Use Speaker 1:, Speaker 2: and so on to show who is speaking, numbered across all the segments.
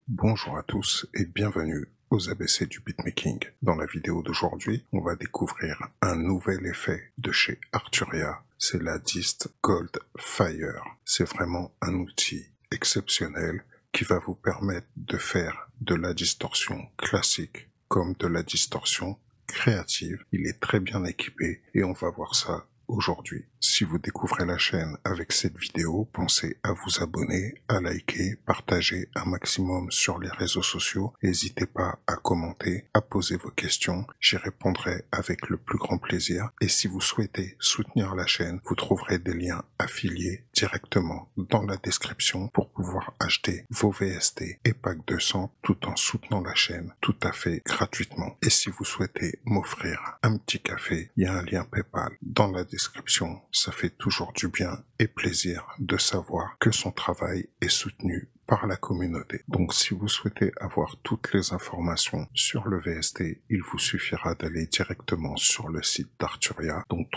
Speaker 1: Bonjour à tous et bienvenue aux ABC du beatmaking. Dans la vidéo d'aujourd'hui, on va découvrir un nouvel effet de chez Arturia. C'est la dist Gold Fire. C'est vraiment un outil exceptionnel qui va vous permettre de faire de la distorsion classique comme de la distorsion créative. Il est très bien équipé et on va voir ça aujourd'hui. Si vous découvrez la chaîne avec cette vidéo, pensez à vous abonner, à liker, partager un maximum sur les réseaux sociaux. N'hésitez pas à commenter, à poser vos questions. J'y répondrai avec le plus grand plaisir. Et si vous souhaitez soutenir la chaîne, vous trouverez des liens affiliés directement dans la description pour pouvoir acheter vos VST et packs de sang tout en soutenant la chaîne tout à fait gratuitement. Et si vous souhaitez m'offrir un petit café, il y a un lien PayPal dans la description. Ça fait toujours du bien et plaisir de savoir que son travail est soutenu par la communauté. Donc si vous souhaitez avoir toutes les informations sur le VST, il vous suffira d'aller directement sur le site d'Arturia, donc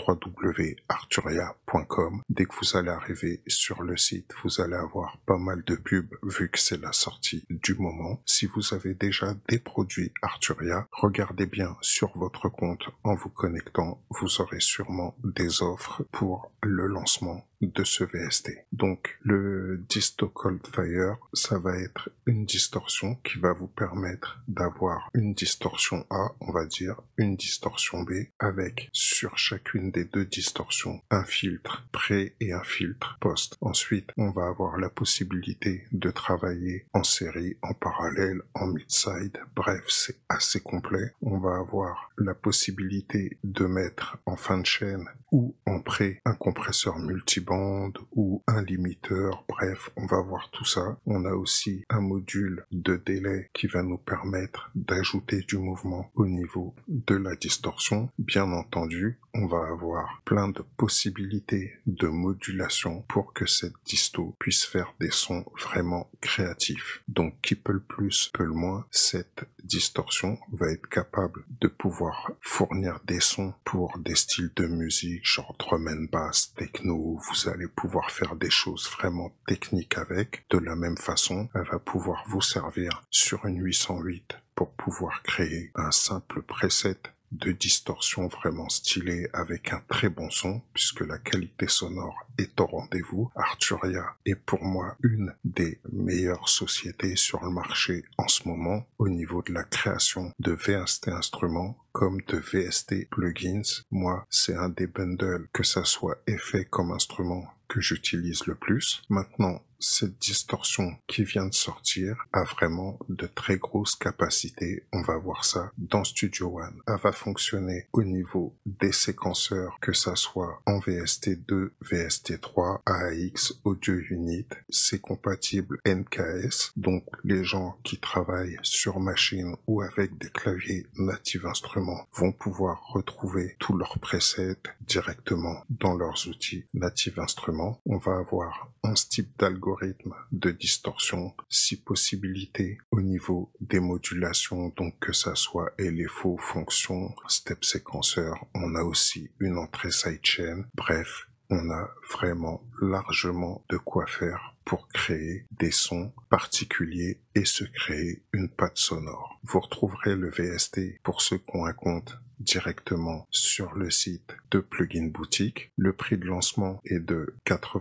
Speaker 1: www.arturia.com. Dès que vous allez arriver sur le site, vous allez avoir pas mal de pubs vu que c'est la sortie du moment. Si vous avez déjà des produits Arturia, regardez bien sur votre compte en vous connectant, vous aurez sûrement des offres pour le lancement de ce VST. Donc le Disto Cold Fire, ça va être une distorsion qui va vous permettre d'avoir une distorsion A, on va dire, une distorsion B, avec sur chacune des deux distorsions un filtre pré et un filtre post. Ensuite, on va avoir la possibilité de travailler en série, en parallèle, en mid-side. Bref, c'est assez complet. On va avoir la possibilité de mettre en fin de chaîne ou en pré un compresseur multibande ou un limiteur. Bref, on va voir tout ça. On a aussi un module de délai qui va nous permettre d'ajouter du mouvement au niveau de la distorsion. Bien entendu, on va avoir plein de possibilités de modulation pour que cette disto puisse faire des sons vraiment créatifs. Donc qui peut le plus, peut le moins, cette distorsion va être capable de pouvoir fournir des sons pour des styles de musique genre drum and bass, techno. Vous allez pouvoir faire des choses vraiment techniques avec. De la même façon, elle va pouvoir vous servir sur une 808 pour pouvoir créer un simple preset de distorsion vraiment stylé avec un très bon son puisque la qualité sonore est au rendez-vous. Arturia est pour moi une des meilleures sociétés sur le marché en ce moment au niveau de la création de VST instruments comme de VST plugins. Moi, c'est un des bundles, que ça soit effet comme instrument, que j'utilise le plus. Maintenant, cette distorsion qui vient de sortir a vraiment de très grosses capacités. On va voir ça dans Studio One. Elle va fonctionner au niveau des séquenceurs, que ça soit en VST2, VST3, AAX, Audio Unit. C'est compatible NKS. Donc, les gens qui travaillent sur machine ou avec des claviers Native Instruments vont pouvoir retrouver tous leurs presets directement dans leurs outils Native Instruments. On va avoir 11 types d'algorithmes de distorsion, 6 possibilités au niveau des modulations, donc que ça soit LFO, fonction, step séquenceur. On a aussi une entrée sidechain. Bref, on a vraiment largement de quoi faire pour créer des sons particuliers et se créer une patte sonore. Vous retrouverez le VST pour ceux qui ont un compte directement sur le site de Plugin Boutique. Le prix de lancement est de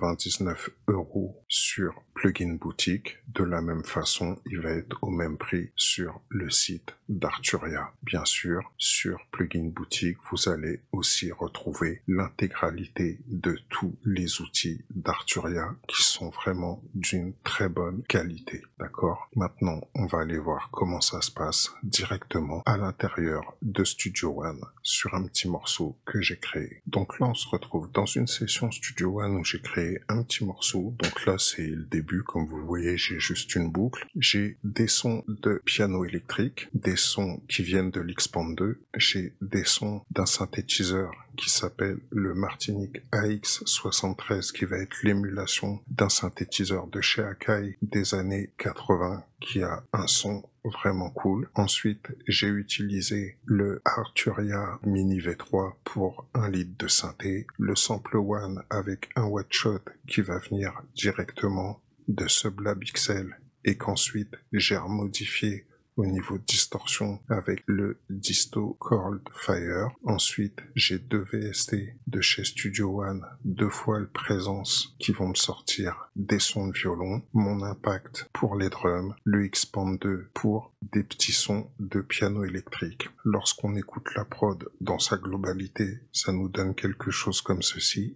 Speaker 1: 99 € sur Plugin Boutique. De la même façon, il va être au même prix sur le site d'Arturia. Bien sûr, sur Plugin Boutique, vous allez aussi retrouver l'intégralité de tous les outils d'Arturia qui sont vraiment d'une très bonne qualité. D'accord? Maintenant, on va aller voir comment ça se passe directement à l'intérieur de Studio One sur un petit morceau que j'ai créé. Donc là, on se retrouve dans une session Studio One où j'ai créé un petit morceau. Donc là, c'est le début. Comme vous le voyez, j'ai juste une boucle. J'ai des sons de piano électrique, des sons qui viennent de l'Xpand 2. J'ai des sons d'un synthétiseur qui s'appelle le Martinic AX73 qui va être l'émulation d'un synthétiseur de chez Akai des années 80 qui a un son vraiment cool. Ensuite, j'ai utilisé le Arturia Mini V3 pour 1 litre de synthé, le Sample One avec un Watt Shot qui va venir directement de Sublab XL et qu'ensuite j'ai remodifié au niveau de distorsion avec le Disto Cold Fire. Ensuite, j'ai 2 VST de chez Studio One, 2 fois le présence qui vont me sortir des sons de violon, mon impact pour les drums, le Xpand 2 pour des petits sons de piano électrique. Lorsqu'on écoute la prod dans sa globalité, ça nous donne quelque chose comme ceci.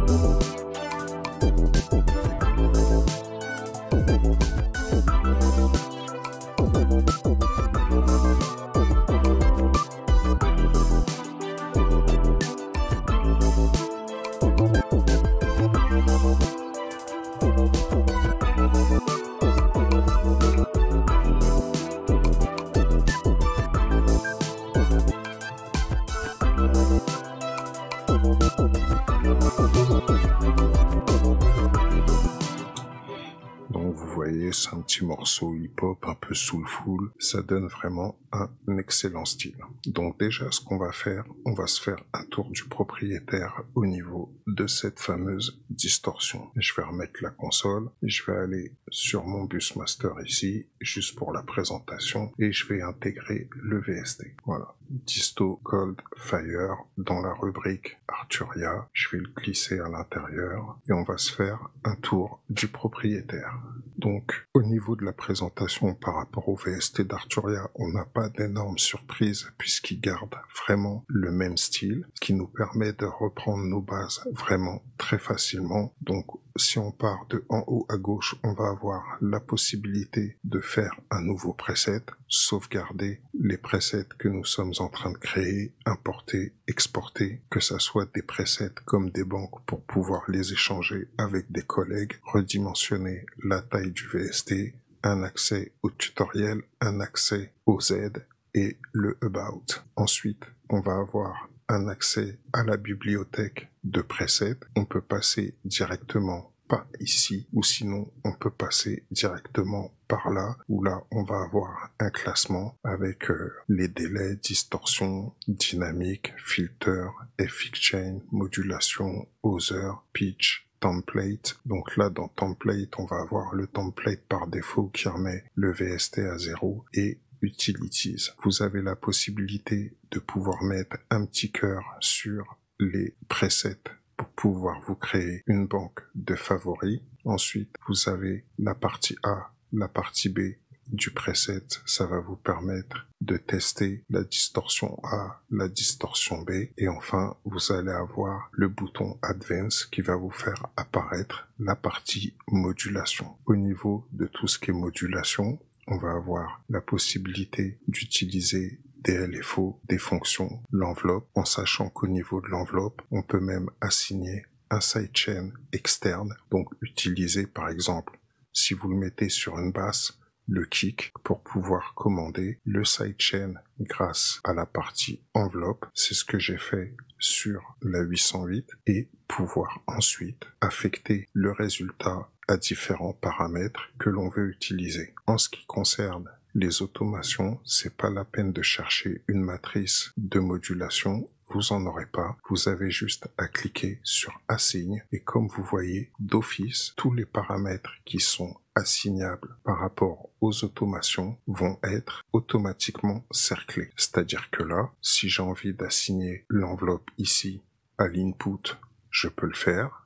Speaker 1: Donc vous voyez, c'est un petit morceau hip-hop un peu soulful, ça donne vraiment un excellent style. Donc déjà ce qu'on va faire, on va se faire un tour du propriétaire au niveau de cette fameuse distorsion. Je vais remettre la console, je vais aller sur mon bus master ici, juste pour la présentation, et je vais intégrer le VST. Voilà, Disto Cold Fire dans la rubrique Arturia, je vais le glisser à l'intérieur, et on va se faire un tour du propriétaire. Donc, au niveau de la présentation par rapport au VST d'Arturia, on n'a pas d'énormes surprises puisqu'il garde vraiment le même style, ce qui nous permet de reprendre nos bases vraiment très facilement. Donc, si on part de en haut à gauche, on va avoir la possibilité de faire un nouveau preset, sauvegarder les presets que nous sommes en train de créer, importer, exporter, que ça soit des presets comme des banques pour pouvoir les échanger avec des collègues, redimensionner la taille du VST, un accès au tutoriel, un accès au Z et le About. Ensuite, on va avoir un accès à la bibliothèque de presets. On peut passer directement par ici, ou sinon on peut passer directement par là, où là on va avoir un classement avec les délais, distorsion, dynamique, filter, FX chain, modulation, Other, pitch, template. Donc là dans template, on va avoir le template par défaut qui remet le VST à 0 et Utilities. Vous avez la possibilité de pouvoir mettre un petit cœur sur les presets pour pouvoir vous créer une banque de favoris. Ensuite, vous avez la partie A, la partie B du preset. Ça va vous permettre de tester la distorsion A, la distorsion B. Et enfin, vous allez avoir le bouton Advance qui va vous faire apparaître la partie modulation. Au niveau de tout ce qui est modulation, on va avoir la possibilité d'utiliser des LFO, des fonctions, l'enveloppe, en sachant qu'au niveau de l'enveloppe, on peut même assigner un sidechain externe, donc utiliser par exemple, si vous le mettez sur une basse, le kick pour pouvoir commander le sidechain grâce à la partie enveloppe. C'est ce que j'ai fait sur la 808 et pouvoir ensuite affecter le résultat à différents paramètres que l'on veut utiliser. En ce qui concerne les automations, c'est pas la peine de chercher une matrice de modulation, vous en aurez pas. Vous avez juste à cliquer sur Assign et comme vous voyez, d'office, tous les paramètres qui sont assignables par rapport aux automations vont être automatiquement cerclés. C'est-à-dire que là, si j'ai envie d'assigner l'enveloppe ici à l'input, je peux le faire.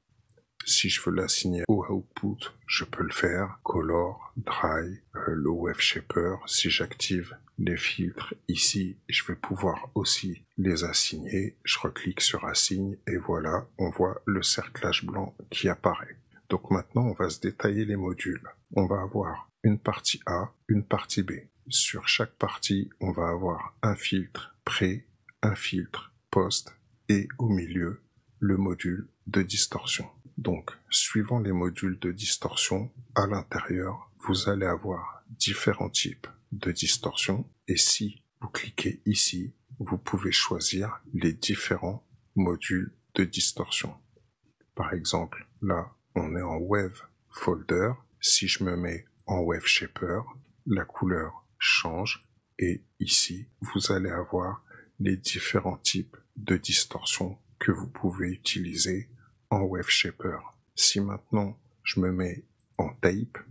Speaker 1: Si je veux l'assigner au output, je peux le faire. Color, Dry, le Wave Shaper. Si j'active les filtres ici, je vais pouvoir aussi les assigner. Je reclique sur Assign et voilà, on voit le cerclage blanc qui apparaît. Donc maintenant, on va se détailler les modules. On va avoir une partie A, une partie B. Sur chaque partie, on va avoir un filtre pré, un filtre post et au milieu, le module de distorsion. Donc, suivant les modules de distorsion, à l'intérieur, vous allez avoir différents types de distorsion. Et si vous cliquez ici, vous pouvez choisir les différents modules de distorsion. Par exemple, là, on est en Wave Folder. Si je me mets en Wave Shaper, la couleur change. Et ici, vous allez avoir les différents types de distorsion que vous pouvez utiliser en Wave Shaper. Si maintenant je me mets en tape,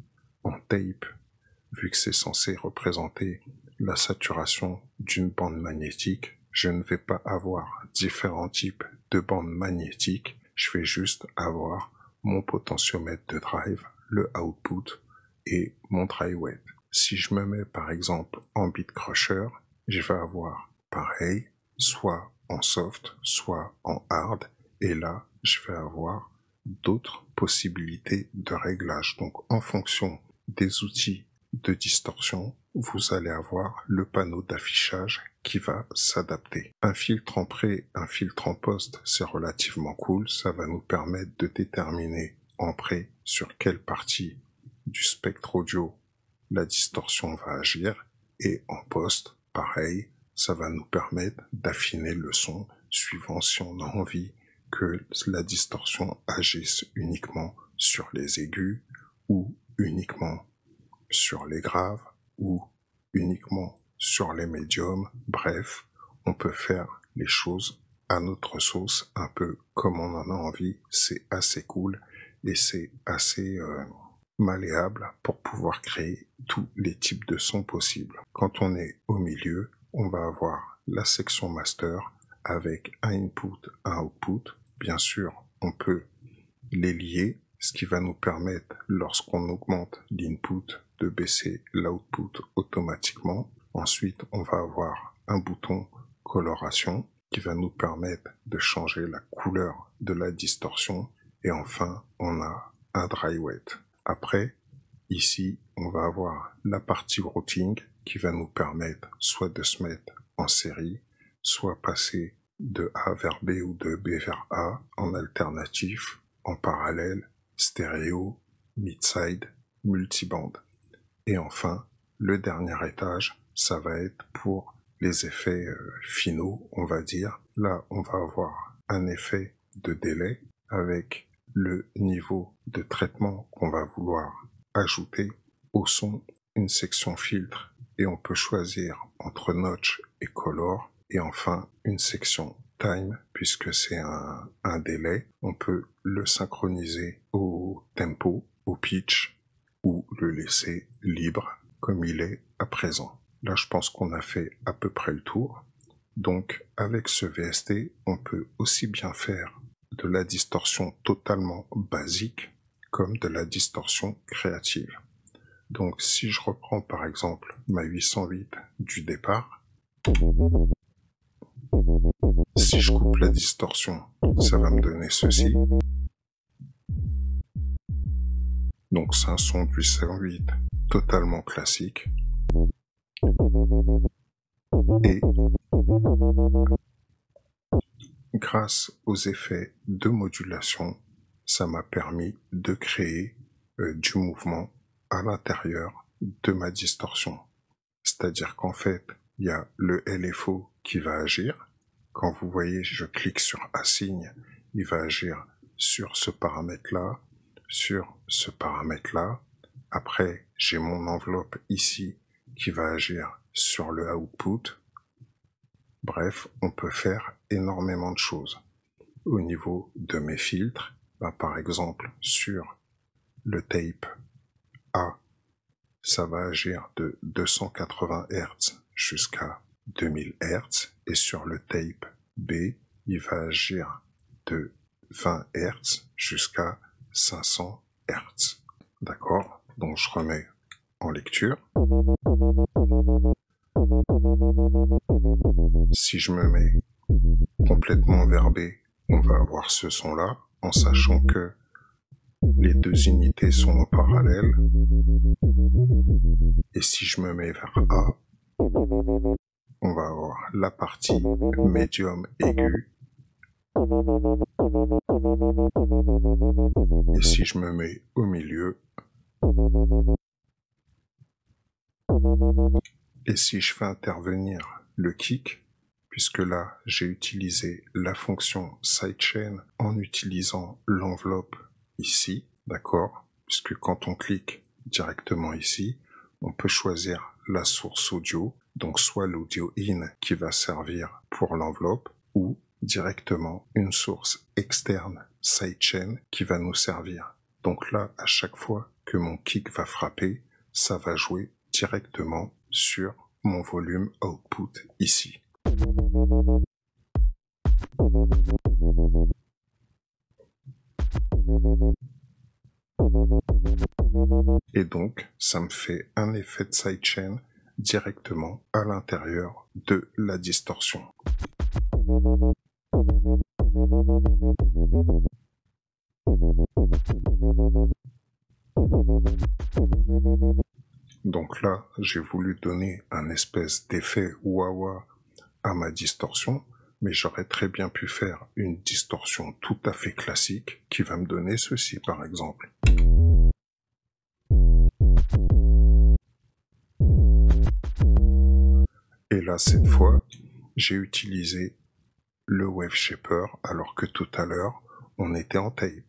Speaker 1: en tape, vu que c'est censé représenter la saturation d'une bande magnétique, je ne vais pas avoir différents types de bandes magnétiques, je vais juste avoir mon potentiomètre de drive, le output et mon dry wet. Si je me mets par exemple en Beat Crusher, je vais avoir pareil, soit en soft, soit en hard, et là je vais avoir d'autres possibilités de réglage. Donc en fonction des outils de distorsion, vous allez avoir le panneau d'affichage qui va s'adapter. Un filtre en pré, un filtre en post, c'est relativement cool. Ça va nous permettre de déterminer en pré sur quelle partie du spectre audio la distorsion va agir, et en post, pareil, ça va nous permettre d'affiner le son suivant si on a envie que la distorsion agisse uniquement sur les aigus ou uniquement sur les graves ou uniquement sur les médiums. Bref, on peut faire les choses à notre sauce, un peu comme on en a envie. C'est assez cool et c'est assez malléable pour pouvoir créer tous les types de sons possibles. Quand on est au milieu, on va avoir la section master avec un input, un output. Bien sûr, on peut les lier, ce qui va nous permettre, lorsqu'on augmente l'input, de baisser l'output automatiquement. Ensuite, on va avoir un bouton coloration qui va nous permettre de changer la couleur de la distorsion. Et enfin, on a un dry wet. Après, ici, on va avoir la partie routing qui va nous permettre soit de se mettre en série, soit passer de A vers B ou de B vers A en alternatif, en parallèle, stéréo, mid-side, multiband. Et enfin, le dernier étage, ça va être pour les effets finaux, on va dire. Là, on va avoir un effet de délai avec le niveau de traitement qu'on va vouloir ajouter au son, une section filtre, et on peut choisir entre notch et color, et enfin une section time, puisque c'est un délai. On peut le synchroniser au tempo, au pitch, ou le laisser libre comme il est à présent. Là, je pense qu'on a fait à peu près le tour. Donc, avec ce VST, on peut aussi bien faire de la distorsion totalement basique comme de la distorsion créative. Donc, si je reprends par exemple ma 808 du départ, si je coupe la distorsion, ça va me donner ceci. Donc, c'est un son du 808 totalement classique. Et grâce aux effets de modulation, ça m'a permis de créer du mouvement à l'intérieur de ma distorsion. C'est-à-dire qu'en fait, il y a le LFO qui va agir. Quand vous voyez, je clique sur Assign, il va agir sur ce paramètre-là, sur ce paramètre-là. Après, j'ai mon enveloppe ici qui va agir sur le output. Bref, on peut faire énormément de choses. Au niveau de mes filtres, par exemple, sur le tape A, ça va agir de 280 Hz jusqu'à 2000 Hz, et sur le tape B, il va agir de 20 Hz jusqu'à 500 Hz. D'accord? Donc je remets en lecture. Si je me mets complètement vers B, on va avoir ce son-là, en sachant que les deux unités sont en parallèle. Et si je me mets vers A, on va avoir la partie médium aigu. Et si je me mets au milieu, et si je fais intervenir le kick, puisque là j'ai utilisé la fonction sidechain en utilisant l'enveloppe ici, d'accord, puisque quand on clique directement ici, on peut choisir la source audio, donc soit l'audio in qui va servir pour l'enveloppe, ou directement une source externe sidechain qui va nous servir Donc là, à chaque fois que mon kick va frapper, ça va jouer directement sur mon volume output ici. Et donc, ça me fait un effet de sidechain directement à l'intérieur de la distorsion. Donc là, j'ai voulu donner un espèce d'effet wah-wah à ma distorsion, mais j'aurais très bien pu faire une distorsion tout à fait classique qui va me donner ceci par exemple. Et là, cette fois, j'ai utilisé le wave shaper alors que tout à l'heure, on était en tape.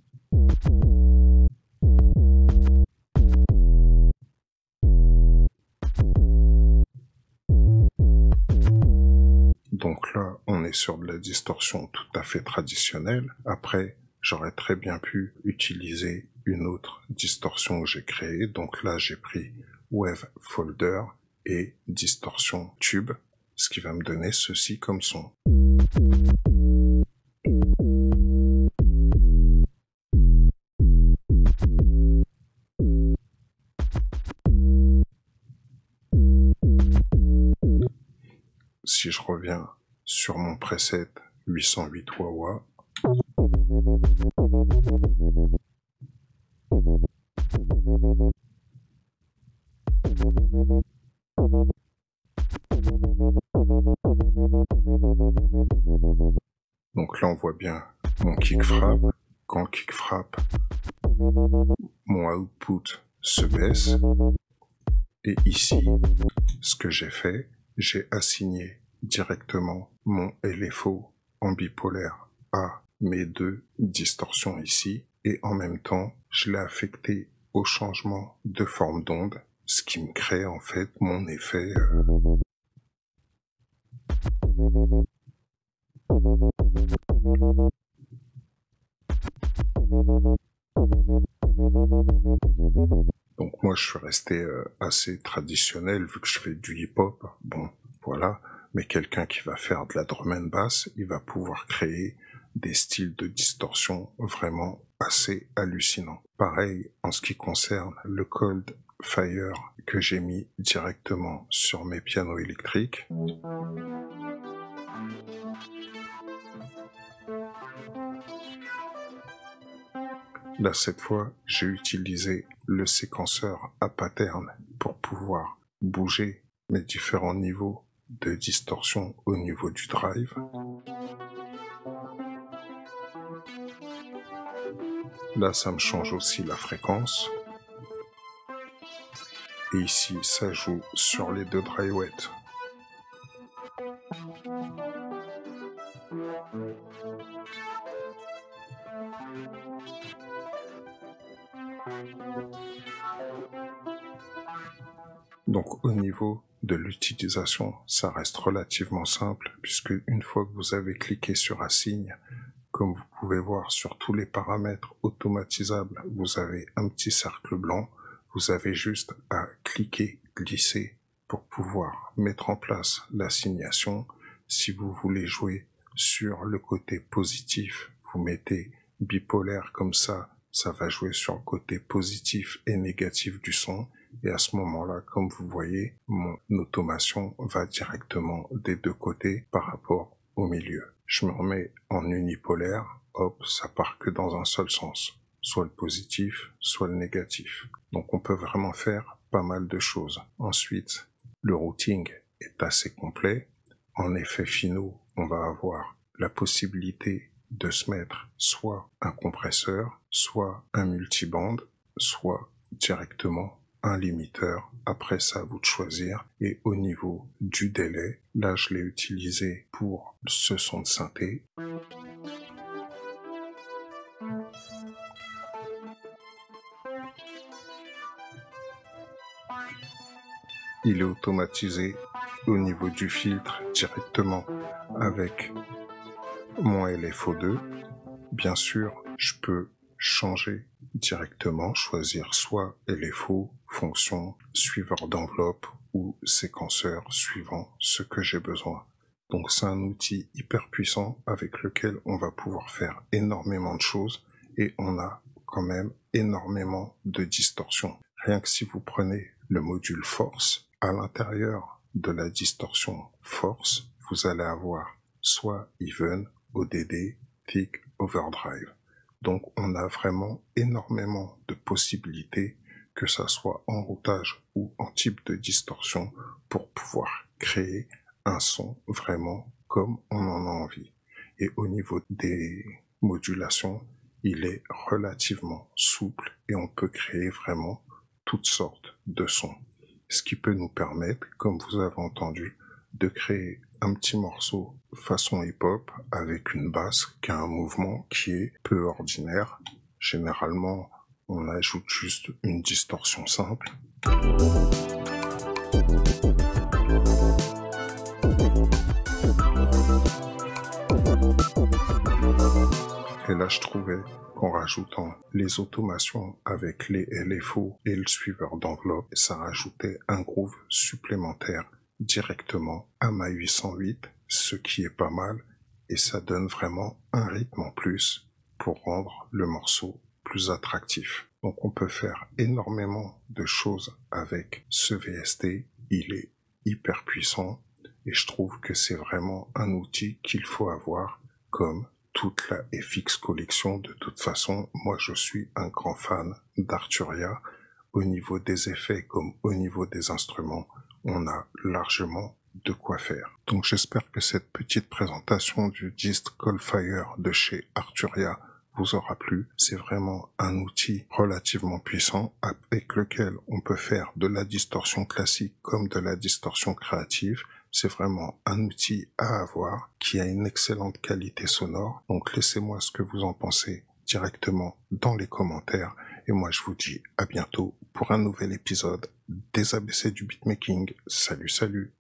Speaker 1: Donc là, on est sur de la distorsion tout à fait traditionnelle. Après, j'aurais très bien pu utiliser une autre distorsion que j'ai créée. Donc là, j'ai pris Wave Folder et distorsion tube, ce qui va me donner ceci comme son. Si je reviens sur mon preset 808 wah-wah, donc là on voit bien mon kick frappe. Quand le kick frappe, mon output se baisse. Et ici, ce que j'ai fait, j'ai assigné directement mon LFO en bipolaire à mes deux distorsions ici. Et en même temps, je l'ai affecté au changement de forme d'onde, ce qui me crée en fait mon effet Donc moi je suis resté assez traditionnel vu que je fais du hip-hop, bon voilà, mais quelqu'un qui va faire de la drum and bass, il va pouvoir créer des styles de distorsion vraiment assez hallucinants. Pareil en ce qui concerne le Cold Fire que j'ai mis directement sur mes pianos électriques. Là, cette fois, j'ai utilisé le séquenceur à pattern pour pouvoir bouger mes différents niveaux de distorsion au niveau du drive. Là, ça me change aussi la fréquence. Et ici, ça joue sur les deux dry-wet. Donc au niveau de l'utilisation, ça reste relativement simple puisque une fois que vous avez cliqué sur Assigne, comme vous pouvez voir sur tous les paramètres automatisables, vous avez un petit cercle blanc. Vous avez juste à cliquer, glisser pour pouvoir mettre en place l'assignation. Si vous voulez jouer sur le côté positif, vous mettez bipolaire comme ça va jouer sur le côté positif et négatif du son. Et à ce moment-là, comme vous voyez, mon automation va directement des deux côtés par rapport au milieu. Je me remets en unipolaire, hop, ça part que dans un seul sens, soit le positif, soit le négatif. Donc on peut vraiment faire pas mal de choses. Ensuite, le routing est assez complet. En effets finaux, on va avoir la possibilité de se mettre soit un compresseur, soit un multiband, soit directement un limiteur. Après ça, à vous de choisir. Et au niveau du délai, là je l'ai utilisé pour ce son de synthé. Il est automatisé au niveau du filtre directement avec mon LFO2. Bien sûr, je peux changer directement, choisir soit LFO, fonction, suiveur d'enveloppe ou séquenceur suivant ce que j'ai besoin. Donc c'est un outil hyper puissant avec lequel on va pouvoir faire énormément de choses et on a quand même énormément de distorsion. Rien que si vous prenez le module force, à l'intérieur de la distorsion force, vous allez avoir soit even, ODD, thick, overdrive. Donc on a vraiment énormément de possibilités, que ça soit en routage ou en type de distorsion, pour pouvoir créer un son vraiment comme on en a envie. Et au niveau des modulations, il est relativement souple et on peut créer vraiment toutes sortes de sons. Ce qui peut nous permettre, comme vous avez entendu, de créer un petit morceau façon hip-hop avec une basse qui a un mouvement qui est peu ordinaire. Généralement, on ajoute juste une distorsion simple. Et là, je trouvais qu'en rajoutant les automations avec les LFO et le suiveur d'enveloppe, ça rajoutait un groove supplémentaire directement à ma 808, ce qui est pas mal, et ça donne vraiment un rythme en plus pour rendre le morceau plus attractif. Donc on peut faire énormément de choses avec ce VST, il est hyper puissant, et je trouve que c'est vraiment un outil qu'il faut avoir comme toute la FX Collection. De toute façon, moi je suis un grand fan d'Arturia. Au niveau des effets comme au niveau des instruments, on a largement de quoi faire. Donc j'espère que cette petite présentation du Dist Coldfire de chez Arturia vous aura plu. C'est vraiment un outil relativement puissant avec lequel on peut faire de la distorsion classique comme de la distorsion créative. C'est vraiment un outil à avoir qui a une excellente qualité sonore. Donc laissez-moi ce que vous en pensez directement dans les commentaires. Et moi je vous dis à bientôt pour un nouvel épisode des ABC du beatmaking. Salut, salut!